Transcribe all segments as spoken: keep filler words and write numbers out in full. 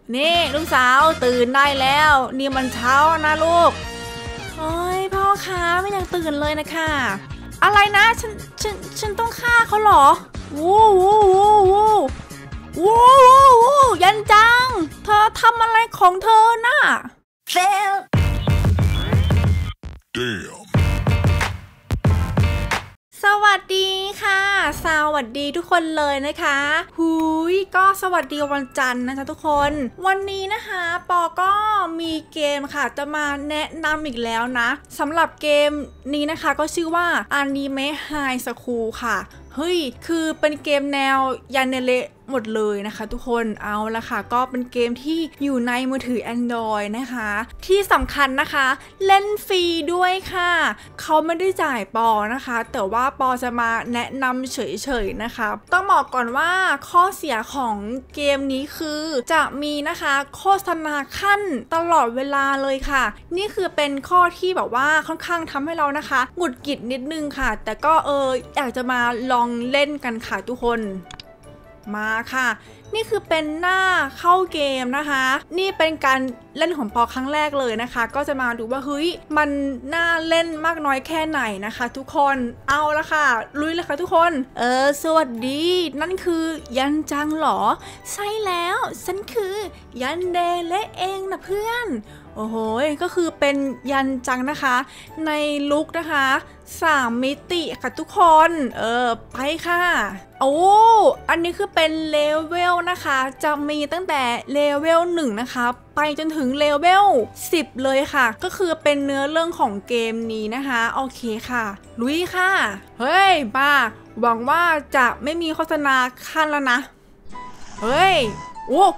นี่ลูกสาวตื่นได้แล้วนี่มันเช้านะลูกโอ้ยพ่อคะไม่ยังตื่นเลยนะคะอะไรนะฉันฉันฉันต้องฆ่าเขาเหรอวู้วู้วู้วู้วู้วู้ยันจังเธอทำอะไรของเธอน่ะ Fail Damnสวัสดีค่ะสวัสดีทุกคนเลยนะคะหุยก็สวัสดีวันจันทร์นะคะทุกคนวันนี้นะคะปอก็มีเกมค่ะจะมาแนะนำอีกแล้วนะสำหรับเกมนี้นะคะก็ชื่อว่า Anime High School ค่ะเฮ้ยคือเป็นเกมแนวยันเนเละหมดเลยนะคะทุกคนเอาละค่ะก็เป็นเกมที่อยู่ในมือถือ Android นะคะที่สำคัญนะคะเล่นฟรีด้วยค่ะเขาไม่ได้จ่ายปอนะคะแต่ว่าปอจะมาแนะนำเฉยๆนะคะต้องบอกก่อนว่าข้อเสียของเกมนี้คือจะมีนะคะโฆษณาขั้นตลอดเวลาเลยค่ะนี่คือเป็นข้อที่แบบว่าค่อนข้างทำให้เรานะคะหงุดหงิดนิดนึงค่ะแต่ก็เอออยากจะมาลองเล่นกันค่ะทุกคนมาค่ะนี่คือเป็นหน้าเข้าเกมนะคะนี่เป็นการเล่นของปอครั้งแรกเลยนะคะก็จะมาดูว่าเฮ้ยมันน่าเล่นมากน้อยแค่ไหนนะคะทุกคนเอาละค่ะลุยเลยค่ะทุกคนเออสวัสดีนั่นคือยันจังเหรอใช่แล้วฉันคือยันเดเละเองนะเพื่อนโอ้โหก็คือเป็นยันจังนะคะในลุคนะคะสามมิติค่ะทุกคนเออไปค่ะโอ้อันนี้คือเป็นเลเวลนะคะจะมีตั้งแต่เลเวลหนึ่งนะคะไปจนถึงเลเวลสิบเลยค่ะก็คือเป็นเนื้อเรื่องของเกมนี้นะคะโอเคค่ะลุยค่ะเฮ้ยบ้าหวังว่าจะไม่มีโฆษณาขั้นแล้วนะเฮ้ยโอ้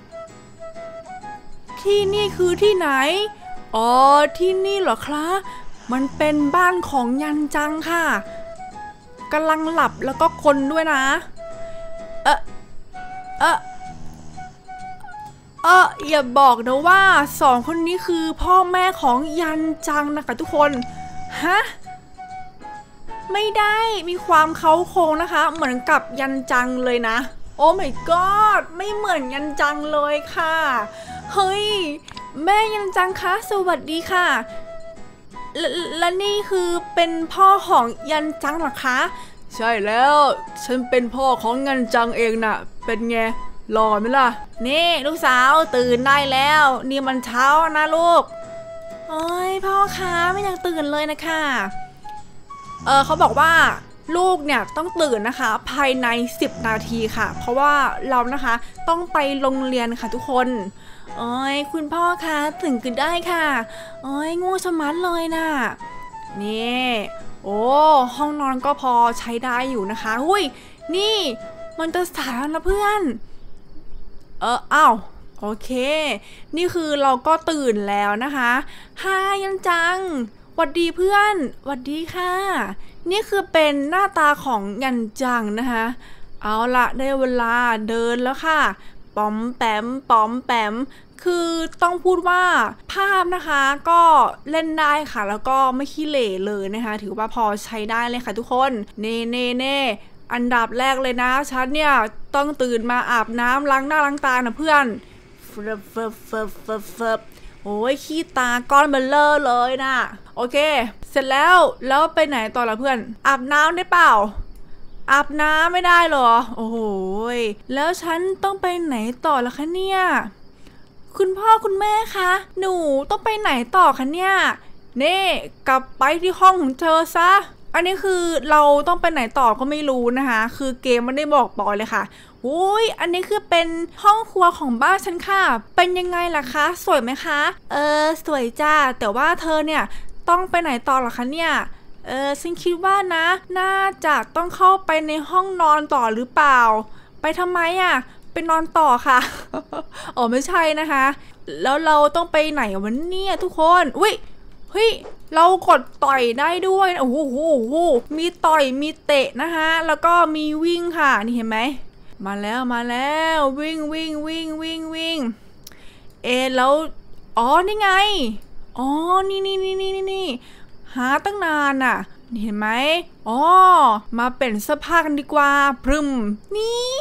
ที่นี่คือที่ไหนอ๋อที่นี่เหรอครับมันเป็นบ้านของยันจังค่ะกำลังหลับแล้วก็คนด้วยนะเออเออเอออย่าบอกนะว่าสองคนนี้คือพ่อแม่ของยันจังนะคะทุกคนฮะไม่ได้มีความเค้าโครงนะคะเหมือนกับยันจังเลยนะโอ้ my god ไม่เหมือนยันจังเลยค่ะเฮ้ยแม่ยันจังคะสวัสดีค่ะและนี่คือเป็นพ่อของยันจังเหรอคะใช่แล้วฉันเป็นพ่อของยันจังเองน่ะเป็นไงหล่อไหมล่ะนี่ลูกสาวตื่นได้แล้วนี่มันเช้านะลูกโอ้ยพ่อคะไม่ยังตื่นเลยนะคะเออเขาบอกว่าลูกเนี่ยต้องตื่นนะคะภายในสิบนาทีค่ะเพราะว่าเรานะคะต้องไปโรงเรียนค่ะทุกคนโอ้ยคุณพ่อคะตื่นกันได้ค่ะโอ้ยงูชะมัดเลยน่ะนี่โอ้ห้องนอนก็พอใช้ได้อยู่นะคะหุ้ยนี่มันจะสายแล้วนะเพื่อนเอออ้าวโอเคนี่คือเราก็ตื่นแล้วนะคะฮายันจังหวัดดีเพื่อนหวัดดีค่ะนี่คือเป็นหน้าตาของยันจังนะคะเอาละได้เวลาเดินแล้วค่ะป๋อมแปมป๋อมแปมคือต้องพูดว่าภาพนะคะก็เล่นได้ค่ะแล้วก็ไม่ขี้เหร่เลยนะคะถือว่าพอใช้ได้เลยค่ะทุกคนเน่เน่เน่อันดับแรกเลยนะฉันเนี่ยต้องตื่นมาอาบน้ำล้างหน้าล้างตานะเพื่อนเฟิบเฟิบเฟิบเฟิบเฟิบโอ้ยขี้ตาก้อนเบลเลอร์เลยนะโอเคเสร็จแล้วแล้วไปไหนต่อละเพื่อนอาบน้ำได้เปล่าอาบน้ำไม่ได้หรอโอ้โหแล้วฉันต้องไปไหนต่อละคะเนี่ยคุณพ่อคุณแม่คะหนูต้องไปไหนต่อคะเนี่ยเน่กลับไปที่ห้องของเธอซะอันนี้คือเราต้องไปไหนต่อก็ไม่รู้นะคะคือเกมไม่ได้บอกปอยเลยค่ะโอ้ยอันนี้คือเป็นห้องครัวของบ้านฉันค่ะเป็นยังไงล่ะคะสวยไหมคะเออสวยจ้าแต่ว่าเธอเนี่ยต้องไปไหนต่อหรอคะเนี่ยเออฉันคิดว่านะน่าจะต้องเข้าไปในห้องนอนต่อหรือเปล่าไปทำไมอ่ะไปนอนต่อค่ะอ๋อไม่ใช่นะคะแล้วเราต้องไปไหนวันนี้ทุกคนอุ้ยเฮ้ยเรากดต่อยได้ด้วยโอ้โหมีต่อยมีเตะนะคะแล้วก็มีวิ่งค่ะนี่เห็นไหมมาแล้วมาแล้ววิ่งวิ่งวิ่งวิ่งวิ่งเอแล้วอ๋อนี่ไงอ๋อนี่นี่นี่นี่นี่หาตั้งนานอ่ะเห็นไหมอ๋อมาเป็นเสื้อผ้ากันดีกว่าพรึมนี่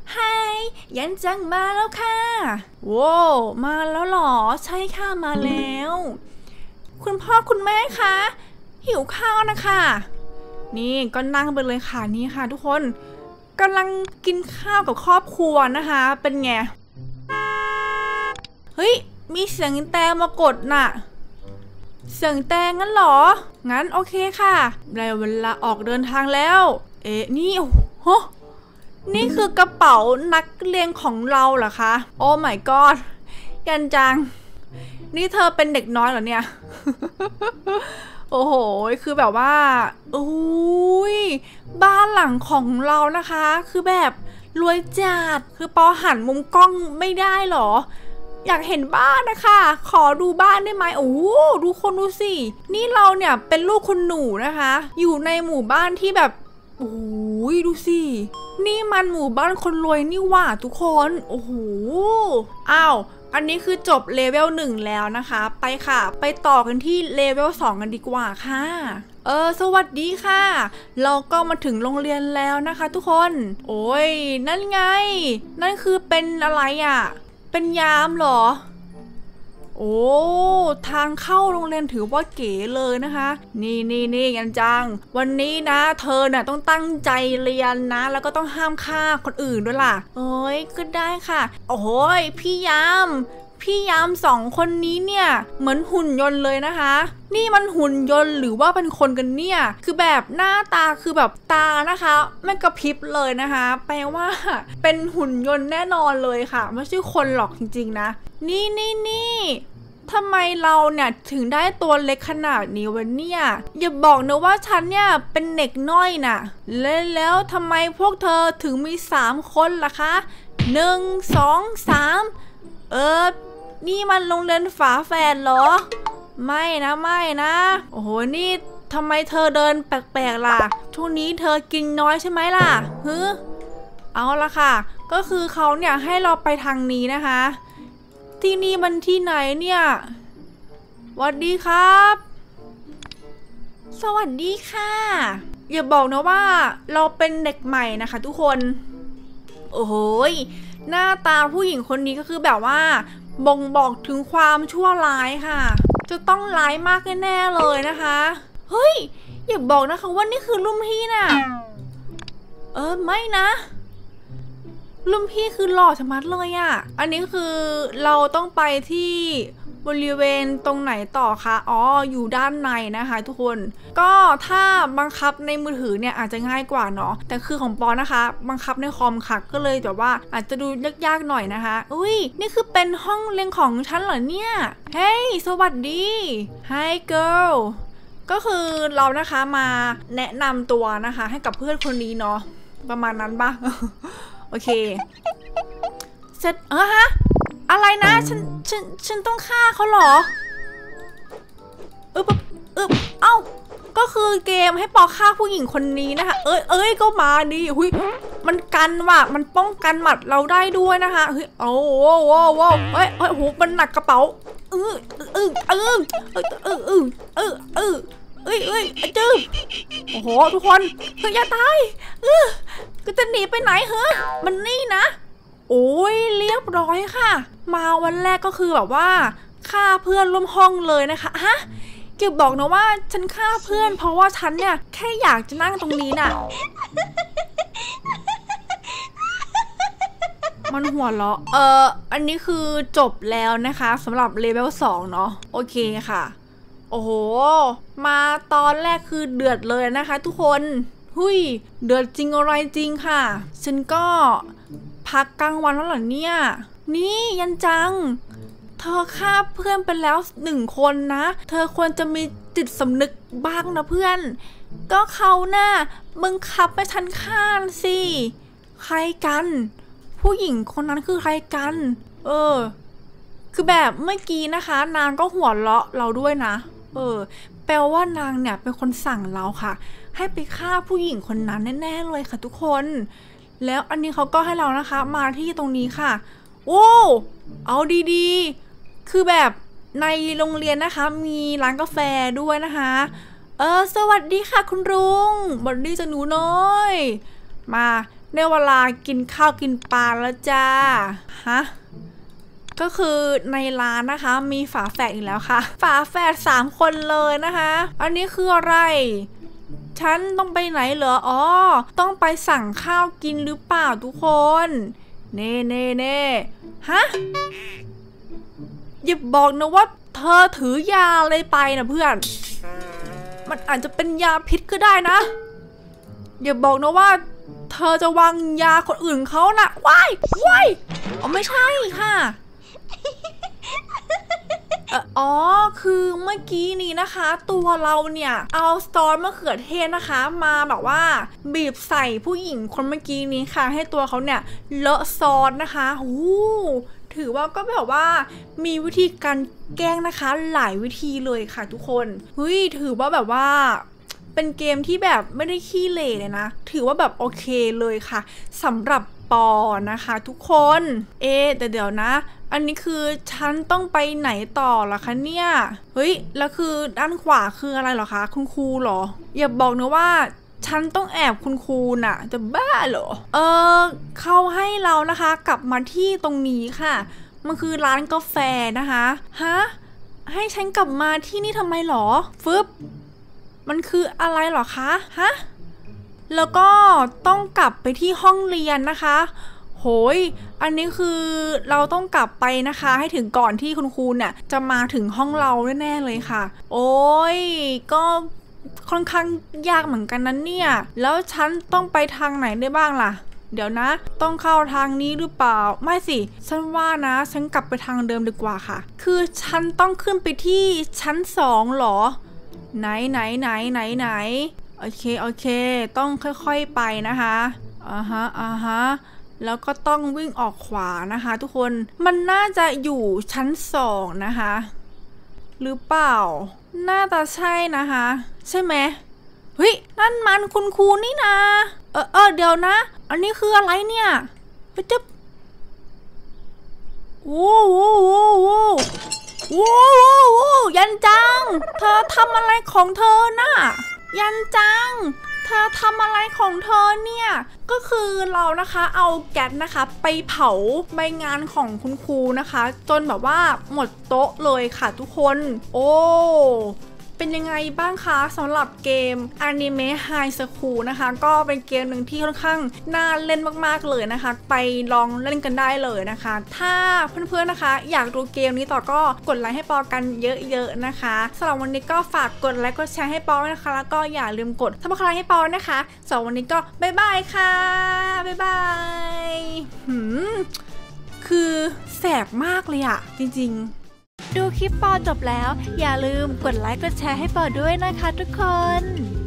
ไฮยันจังมาแล้วค่ะโว้มาแล้วหรอใช่ค่ะมาแล้วคุณพ่อคุณแม่คะหิวข้าวนะคะนี่ก็นั่งไปเลยค่ะนี่ค่ะทุกคนกำลังกินข้าวกับครอบครัวนะคะเป็นไงเฮ้ยมีเสียงแต่มากดน่ะเสียงแต่งั้นหรองั้นโอเคค่ะได้เวลาออกเดินทางแล้วเอ๊ะนี่โอ้โหนี่คือกระเป๋านักเรียนของเราเหรอคะโอ้ my god ยันจังนี่เธอเป็นเด็กน้อยเหรอเนี่ย โอ้โหคือแบบว่าอุ้ยบ้านหลังของเรานะคะคือแบบรวยจัดคือปอหันมุมกล้องไม่ได้หรออยากเห็นบ้านนะคะขอดูบ้านได้ไหมโอ้ดูคนดูสินี่เราเนี่ยเป็นลูกคุณหนูนะคะอยู่ในหมู่บ้านที่แบบโอ้ยดูสินี่มันหมู่บ้านคนรวยนี่หว่าทุกคนโอ้โหอ้าวอันนี้คือจบเลเวลหนึ่งแล้วนะคะไปค่ะไปต่อกันที่เลเวลสองกันดีกว่าค่ะเออสวัสดีค่ะเราก็มาถึงโรงเรียนแล้วนะคะทุกคนโอ้ยนั่นไงนั่นคือเป็นอะไรอ่ะเป็นยามเหรอโอ้ทางเข้าโรงเรียนถือว่าเก๋เลยนะคะนี่นี่นี่ยันจังวันนี้นะเธอน่ะต้องตั้งใจเรียนนะแล้วก็ต้องห้ามฆ่าคนอื่นด้วยล่ะโอ้ยก็ได้ค่ะโอ้ยพี่ยามพี่ยามสองคนนี้เนี่ยเหมือนหุ่นยนต์เลยนะคะนี่มันหุ่นยนต์หรือว่าเป็นคนกันเนี่ยคือแบบหน้าตาคือแบบตานะคะไม่กระพริบเลยนะคะแปลว่าเป็นหุ่นยนต์แน่นอนเลยค่ะไม่ใช่คนหรอกจริงๆนะนี่นี่นี่ทำไมเราเนี่ยถึงได้ตัวเล็กขนาดนี้วะเนี่ยอย่าบอกนะว่าฉันเนี่ยเป็นเด็กน้อยน่ะแล้วแล้วทำไมพวกเธอถึงมีสามคนล่ะคะหนึ่งสองสามเออนี่มันโรงเรียนฝาแฝดเหรอไม่นะไม่นะโอ้โหนี่ทำไมเธอเดินแปลกๆล่ะช่วงนี้เธอกินน้อยใช่ไหมล่ะฮึเอาละค่ะก็คือเขาเนี่ยให้เราไปทางนี้นะคะที่นี่มันที่ไหนเนี่ยสวัสดีครับสวัสดีค่ะอย่าบอกนะว่าเราเป็นเด็กใหม่นะคะทุกคนโอ้โหหน้าตาผู้หญิงคนนี้ก็คือแบบว่าบ่งบอกถึงความชั่วร้ายค่ะจะต้องร้ายมากแน่ๆเลยนะคะเฮ้ยอย่าบอกนะคะว่านี่คือรุ่นพี่น่ะเออไม่นะรุ่นพี่คือหล่อชะมัดเลยอ่ะอันนี้คือเราต้องไปที่บริเวณตรงไหนต่อคะอ๋ออยู่ด้านในนะคะทุกคนก็ถ้าบังคับในมือถือเนี่ยอาจจะง่ายกว่าเนาะแต่คือของปอนะคะบังคับในคอมค่ะก็เลยแบบว่าอาจจะดูยากๆหน่อยนะคะอุ้ยนี่คือเป็นห้องเรียนของฉันเหรอเนี่ยเฮ้ยสวัสดี Hi girl ก็คือเรานะคะมาแนะนำตัวนะคะให้กับเพื่อนคนนี้เนาะประมาณนั้นปะ โอเคเสร็จเออฮะอะไรนะฉันฉันฉันต้องฆ่าเขาเหรออึบอึบเอ้าก็คือเกมให้ปอฆ่าผู้หญิงคนนี้นะคะเอ้ยเอ้ยก็มาดิหุยมันกันว่ะมันป้องกันหมัดเราได้ด้วยนะคะเฮ้ยโอ้โหโว้โว้เฮ้ยเฮ้ยโหมันหนักกระเป๋าเออเออเออเออเออเออเออเออเอ้ยเอ้ยจื้อโอ้โหทุกคนเฮ้ยอย่าตายเออก็จะหนีไปไหนเหรอมันนี่นะโอ้ยเรียบร้อยค่ะมาวันแรกก็คือแบบว่าฆ่าเพื่อนร่วมห้องเลยนะคะฮะเกี่ยวบอกนะว่าฉันฆ่าเพื่อนเพราะว่าฉันเนี่ยแค่อยากจะนั่งตรงนี้น่ะมันหัวเราะเอออันนี้คือจบแล้วนะคะสำหรับเลเวลสองเนาะโอเคค่ะโอ้โหมาตอนแรกคือเดือดเลยนะคะทุกคนหุยเดือดจริงอะไรจริงค่ะฉันก็พักกลางวันแล้วเหรอเนี่ยนี่ยันจังเธอฆ่าเพื่อนไปแล้วหนึ่งคนนะเธอควรจะมีจิตสำนึกบ้างนะเพื่อนก็เขาน่ะมึงขับไปฉันฆ่าสิใครกันผู้หญิงคนนั้นคือใครกันเออคือแบบเมื่อกี้นะคะนางก็หัวเราะเราด้วยนะเออแปลว่านางเนี่ยเป็นคนสั่งเราค่ะให้ไปฆ่าผู้หญิงคนนั้นแน่ๆเลยค่ะทุกคนแล้วอันนี้เขาก็ให้เรานะคะมาที่ตรงนี้ค่ะโอ้เอาดีๆคือแบบในโรงเรียนนะคะมีร้านกาแฟด้วยนะคะเออสวัสดีค่ะคุณลุงสวัสดีจ้ะหนูน้อยมาในเวลากินข้าวกินปลาแล้วจ้าฮะก็คือในร้านนะคะมีฝาแฝดอีกแล้วค่ะฝาแฝดสามคนเลยนะคะอันนี้คืออะไรฉันต้องไปไหนเหรออ๋อต้องไปสั่งข้าวกินหรือเปล่าทุกคนเน่เน่เน่ฮะอย่าบอกนะว่าเธอถือยาอะไรไปนะเพื่อนมันอาจจะเป็นยาพิษก็ได้นะอย่าบอกนะว่าเธอจะวางยาคนอื่นเขานะว้ายว้ายอ๋อไม่ใช่ค่ะอ๋อคือเมื่อกี้นี้นะคะตัวเราเนี่ยเอาซอสมะเขือเทศนะคะมาแบบว่าบีบใส่ผู้หญิงคนเมื่อกี้นี้ค่ะให้ตัวเขาเนี่ยเลอะซอสนะคะหูถือว่าก็แบบว่ามีวิธีการแกล้งนะคะหลายวิธีเลยค่ะทุกคนเฮ้ยถือว่าแบบว่าเป็นเกมที่แบบไม่ได้ขี้เหร่เลยนะถือว่าแบบโอเคเลยค่ะสำหรับปอนะคะทุกคนเอ๊แต่เดี๋ยวนะอันนี้คือฉันต้องไปไหนต่อล่ะคะเนี่ยเฮ้ยแล้วคือด้านขวาคืออะไรเหรอคะคุณครูเหรออย่าบอกนะว่าฉันต้องแอบคุณครูน่ะจะบ้าเหรอเออเขาให้เรานะคะกลับมาที่ตรงนี้ค่ะมันคือร้านกาแฟนะคะฮะให้ฉันกลับมาที่นี่ทำไมหรอฟึบมันคืออะไรหรอคะฮะแล้วก็ต้องกลับไปที่ห้องเรียนนะคะโหยอันนี้คือเราต้องกลับไปนะคะให้ถึงก่อนที่คุณครูเนี่ยจะมาถึงห้องเราแน่ๆเลยค่ะโอ้ยก็ค่อนข้างยากเหมือนกันนั้นเนี่ยแล้วฉันต้องไปทางไหนได้บ้างล่ะเดี๋ยวนะต้องเข้าทางนี้หรือเปล่าไม่สิฉันว่านะฉันกลับไปทางเดิมดีกว่าค่ะคือฉันต้องขึ้นไปที่ชั้นสองหรอไหนไหนไหนไหนไหนโอเคโอเคต้องค่อยๆไปนะคะอ่าฮะอ่าฮะแล้วก็ต้องวิ่งออกขวานะคะทุกคนมันน่าจะอยู่ชั้นสองนะคะหรือเปล่าน่าจะใช่นะคะใช่ไหมเฮ้ยนั่นมันคุณครูนี่นะเออเออเดี๋ยวนะอันนี้คืออะไรเนี่ยไปจึ๊บโอ้โหโอ้โหโอ้โหโอ้ยันจังเธอทำอะไรของเธอน่ะยันจังเธอทำอะไรของเธอเนี่ยก็คือเรานะคะเอาแก๊สนะคะไปเผาใบงานของคุณครูนะคะจนแบบว่าหมดโต๊ะเลยค่ะทุกคนโอ้เป็นยังไงบ้างคะสำหรับเกม Anime High School นะคะก็เป็นเกมหนึ่งที่ค่อนข้างน่าเล่นมากๆเลยนะคะไปลองเล่นกันได้เลยนะคะถ้าเพื่อนๆนะคะอยากดูเกมนี้ต่อก็กดไลค์ให้ปอกันเยอะๆนะคะสำหรับวันนี้ก็ฝากกดไลค์กดแชร์ให้ปอนะคะแล้วก็อย่าลืมกดซับสไครบ์ให้ปอนะคะสำหรับวันนี้ก็บ๊ายบายค่ะบ๊ายบายหืมคือแสบมากเลยอะจริงๆดูคลิปปอจบแล้วอย่าลืมกดไลค์กดแชร์ให้ปอด้วยนะคะทุกคน